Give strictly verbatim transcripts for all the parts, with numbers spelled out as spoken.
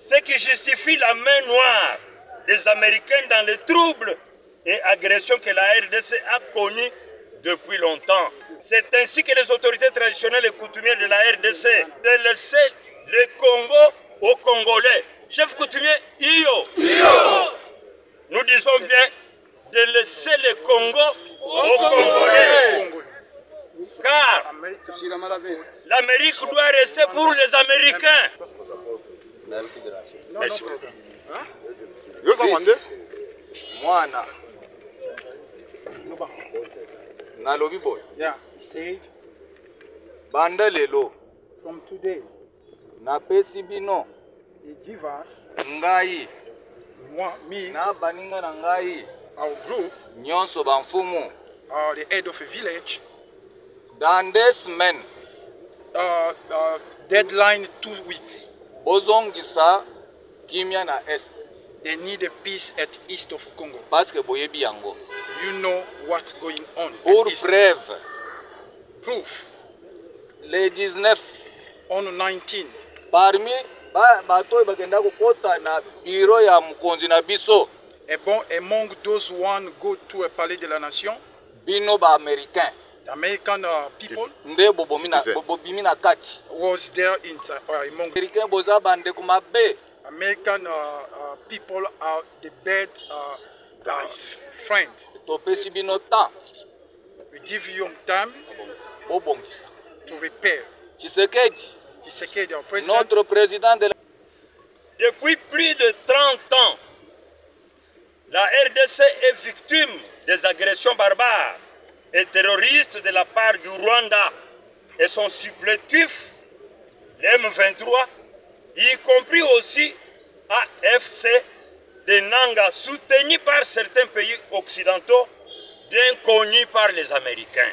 Ce qui justifie la main noire des Américains dans les troubles et agressions que la R D C a connues depuis longtemps. C'est ainsi que les autorités traditionnelles et coutumières de la R D C de laisser le Congo aux Congolais. Chef coutumier, Iyo. Iyo. Nous disons bien de laisser le Congo aux Congolais. Car l'Amérique doit rester pour les Américains. Merci de la Merci. Mwana. Nalobi boy. Yeah, he said, Banda lelo. from today, Napesi bino. he give us, Ngai. moi, me, Na baninga na ngai. our group, Nyonso banfumu. uh, the head of a village, Dans deux semaines. uh, uh, deadline two weeks. Bozongisa kimia na est. They need a peace at east of Congo. Parce que boyebi yango. You know what's going on. Pour at east. preuve. Proof. Le dix-neuf. On nineteen, Parmi ba bato bakenda kokota na biro ya mukonzi na biso. a bon, among those one go to a palais de la nation, Bino ba américain. the American uh, people Nde bobomi na bobimi na kati. was there in, uh, among Américain boza bande kumabe. American uh, uh, people are the bad uh, guys, friends. Topesi bino temps. We give you time Bobongisa. to repair. Tshisekedi, Tshisekedi, our president, notre président de la... Depuis plus de trente ans, la R D C est victime des agressions barbares et terroristes de la part du Rwanda et son supplétif, l'M vingt-trois, y compris aussi A F C de Nanga, soutenu par certains pays occidentaux, bien connus par les Américains.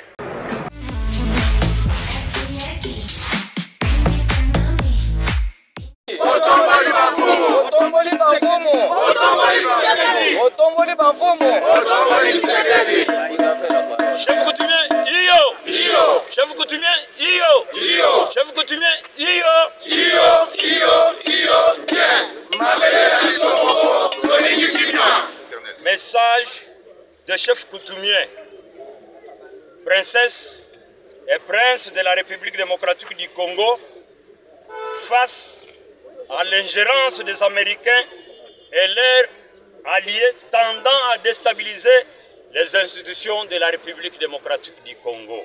Otomboli bafumu. Otomboli bafumu. Otomboli bafumu. Otomboli Tshisekedi. Chef coutumier, Iyo. Iyo. Chef coutumier, Iyo. Iyo. Chef coutumier, Iyo. Iyo. Iyo. Iyo. Bien. Mabele na biso tolingi kimia. Message de chef coutumier, princesse et prince de la République démocratique du Congo face à l'ingérence des Américains et leurs alliés tendant à déstabiliser les institutions de la République démocratique du Congo.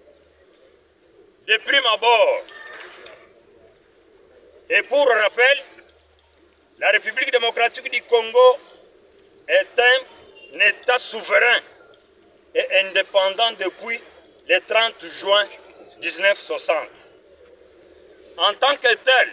De prime abord, et pour rappel, la République démocratique du Congo est un État souverain et indépendant depuis le trente juin mille neuf cent soixante. En tant que tel,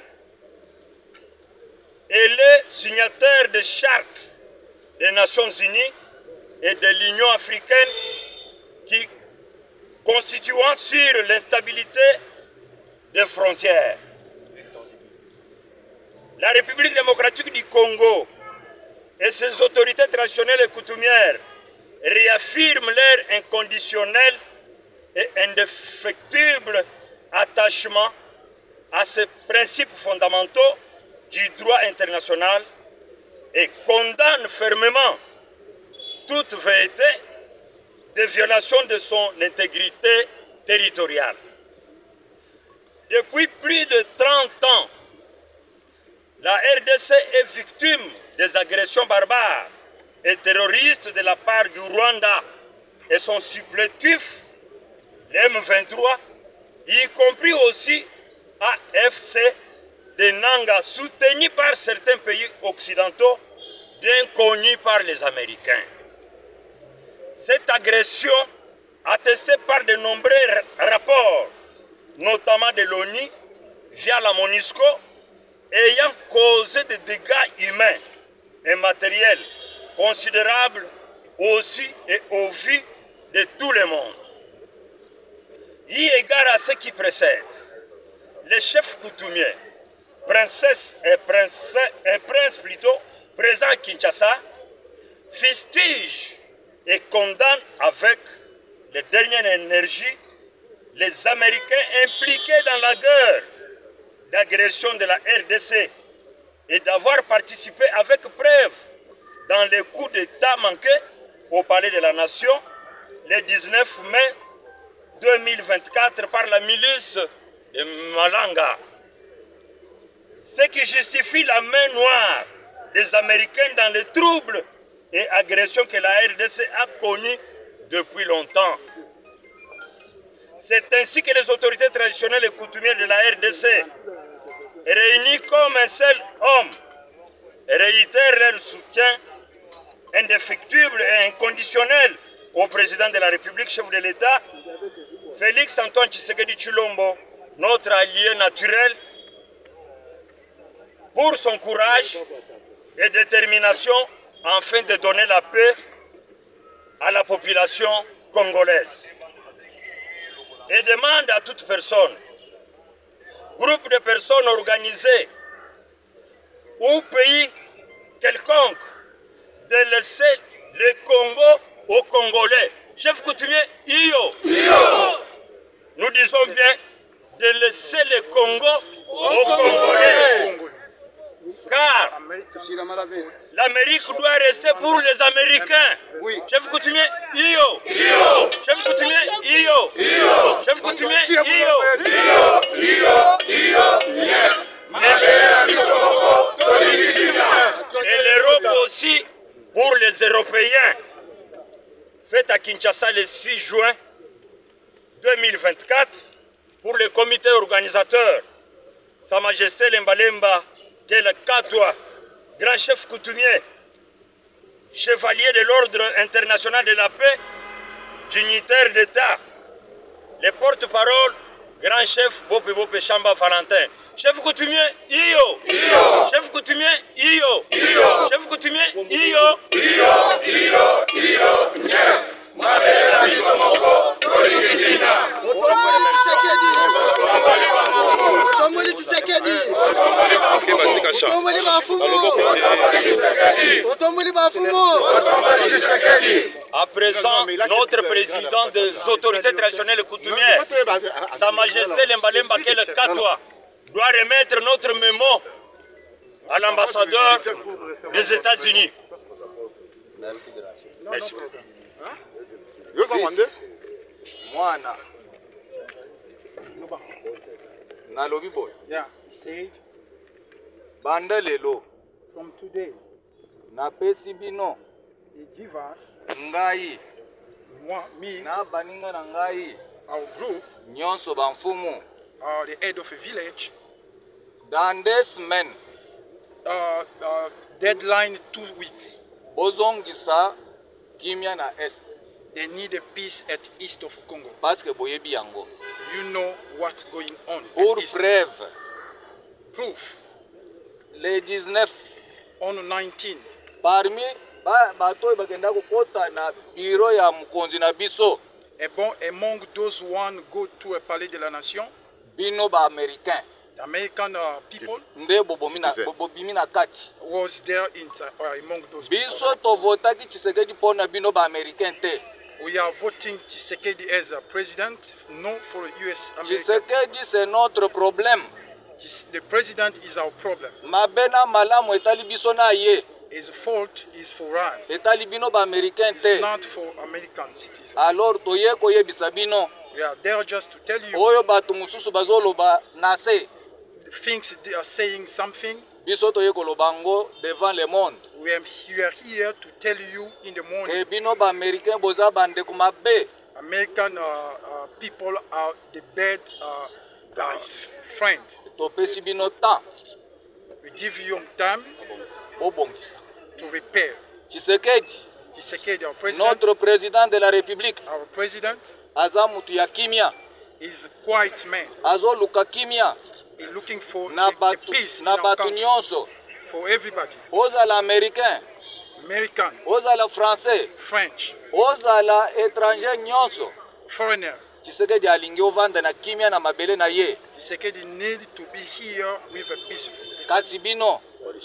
elle est signataire de chartes des Nations Unies et de l'Union africaine qui constituant sur l'instabilité des frontières. La République démocratique du Congo et ses autorités traditionnelles et coutumières réaffirment leur inconditionnel et indéfectible attachement à ces principes fondamentaux du droit international et condamnent fermement toute vérité de violation de son intégrité territoriale. Depuis plus de trente ans, la R D C est victime des agressions barbares et terroristes de la part du Rwanda et son supplétif, l'M vingt-trois, y compris aussi A F C de Nanga, soutenu par certains pays occidentaux, bien connus par les Américains. Cette agression, attestée par de nombreux rapports, notamment de l'ONU, via la MONUSCO, ayant causé des dégâts humains et matériels considérables aussi et au vu de tout le monde. Y égard à ce qui précède, les chefs coutumiers, princesses et princes, et princes plutôt, présents à Kinshasa, fustigent et condamnent avec les dernières énergies les Américains impliqués dans la guerre d'agression de la R D C et d'avoir participé avec preuve dans les coups d'État manqués au Palais de la Nation le dix-neuf mai deux mille vingt-quatre par la milice de Malanga. Ce qui justifie la main noire des Américains dans les troubles et agressions que la R D C a connues depuis longtemps. C'est ainsi que les autorités traditionnelles et coutumières de la R D C, réunies comme un seul homme, réitèrent leur soutien indéfectible et inconditionnel au président de la République, chef de l'État, Félix Antoine Tshisekedi Tshilombo, notre allié naturel, pour son courage et détermination afin de donner la paix à la population congolaise. Et demande à toute personne, groupe de personnes organisées ou pays quelconque de laisser le Congo aux Congolais. Chef coutumier, Iyo. Iyo. Nous disons bien de laisser le Congo aux Congolais. Car l'Amérique doit rester pour les Américains. Oui. Chef coutumier, Iyo. Iyo. Chef coutumier, Iyo. Iyo. Chef coutumier, Iyo. Iyo. Iyo. Iyo. Yes. Et l'Europe aussi pour les Européens. Fête à Kinshasa le six juin deux mille vingt-quatre pour le comité organisateur. Sa Majesté Lemba-Lemba Kel Katwa, grand chef coutumier, chevalier de l'ordre international de la paix, dignitaire d'État, le porte-parole, grand chef Bope Bope Chamba Valentin. Chef coutumier, Iyo. Iyo. Chef coutumier, Iyo. Iyo. Chef coutumier, Iyo. Iyo. Iyo. Iyo. Yes. Mabela Bisomoko, Kolikina. Otomboli Tshisekedi. Otomboli Bafumo. Otomboli Bafumo. À présent, notre président des autorités traditionnelles coutumières, Sa Majesté Lemba-Lemba Kel Katwa, doit remettre notre mémo à l'ambassadeur des États-Unis. Merci. Merci. Mwana nalobi boy. Yeah, he said, Banda lelo from today, napesi bino he give us, ngai moi, me, na baninga na ngai our group, nyonso bamfumu uh, the head of a village, dans deux semaines uh, uh, deadline two weeks. bozongisa kimia na est. They need a peace at east of Congo. Parce que boyebi yango. You know what's going on. Pour at east. preuve, Proof. le dix-neuf On nineteen. parmi ba bato bakenda kokota na biro ya mukonzi na biso. Et bon, among those one go to a palais de la nation, Bino ba américain. the American uh, people Nde bobomina bobimina kati. was there in, uh, among those people. Biso to votaki Tshisekedi pona bino ba américain te. We are voting Tshisekedi as a president, no for U S America. Tshisekedi c'est notre problème. The president is our problem. Mabena malamu etali biso na ye. His fault is for us. Etali bino ba américain It's te. not for American citizens. Alors toye koyebisa bino. We are there just to tell you Oyo bato mususu bazoloba na se. the things they are saying something. Biso toye koloba ngo devant le monde. We are, we are here to tell you in the morning. Ke bino ba américain boza bande kumabe. American uh, uh, people are the bad uh, guys, friends. Topesi bino temps. We give you time Bobongisa. to repair. Tshisekedi, Tshisekedi, our president, notre président de la République, our president aza mutu ya kimia. is a quiet man. Azoluka kimia He's looking for na the, the batu peace in na our batu country nyonso. for everybody. Ozala américain, American, ozala français, French, ozala étranger nyonso. foreigner. Tshisekedi alingi ovanda na kimia na mabele na ye. Tshisekedi need to be here with a peaceful. Kasi bino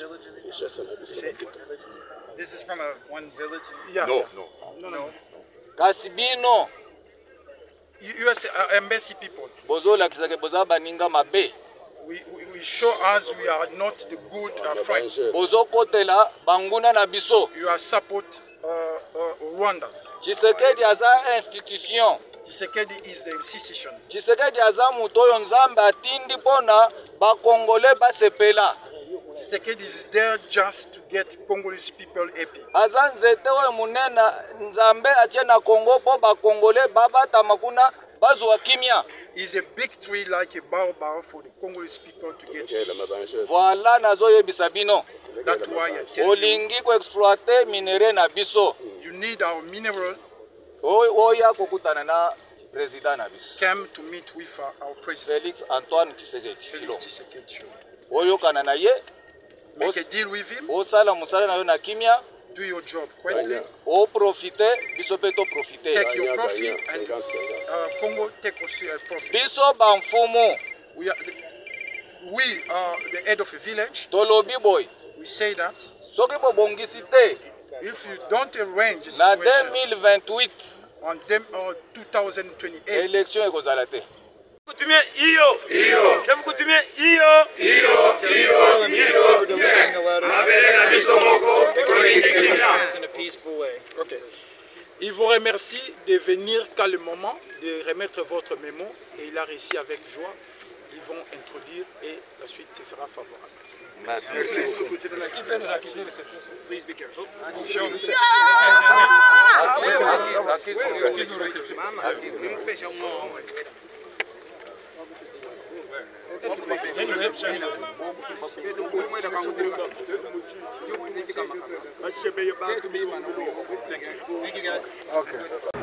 Say, This is from a one village. yeah. No, no. No, no. kasi bino U S uh, embassy people. bozolakisa ke boza baninga mabe. we, we, we show us we are not the good uh, friends. bozokotela banguna na biso. You are support uh, uh, Rwandans. Tshisekedi aza institution. Tshisekedi is the institution. Tshisekedi aza mutu oyo nzambe atindi pona bakongole basepela. Tshisekedi is there just to get Congolese people happy. Aza nzete oyo munena nzambe atie na Kongo po bakongole babatama kuna bazwa kimia. Is a big tree like a baobab for the Congolese people to get peace. Voilà nazoyebisa bino. That's why I tell you, olingi ko exploiter minere na biso. you need our mineral. Oya kokutana na president na biso. Came to meet with uh, our president. Felix Antoine Tshisekedi. Felix Tshisekedi. Oyo kana na ye. Make a deal with him. Osala musala na yo na kimia. Do your job quietly. O profiter, biso pe to profiter. Take your profit and uh, Congo take also a profit. Biso bamfumu. We are, we are the head of a village. Tolobi boy. We say that Soki bo bongisi te. if you don't arrange the Na situation deux mille vingt-huit. on them or two thousand twenty-eight, Élection ekozala te. Coutumier iyo. Iyo. Chef coutumier iyo. Iyo, iyo, iyo, bien. Mabele na biso moko, kolingi kimia. In a peaceful way. ok. Il vous remercie de venir calmement, de remettre votre mémo et il a réussi avec joie. Ils vont introduire et la suite sera favorable. Merci. Please be careful. Thank you guys. Okay.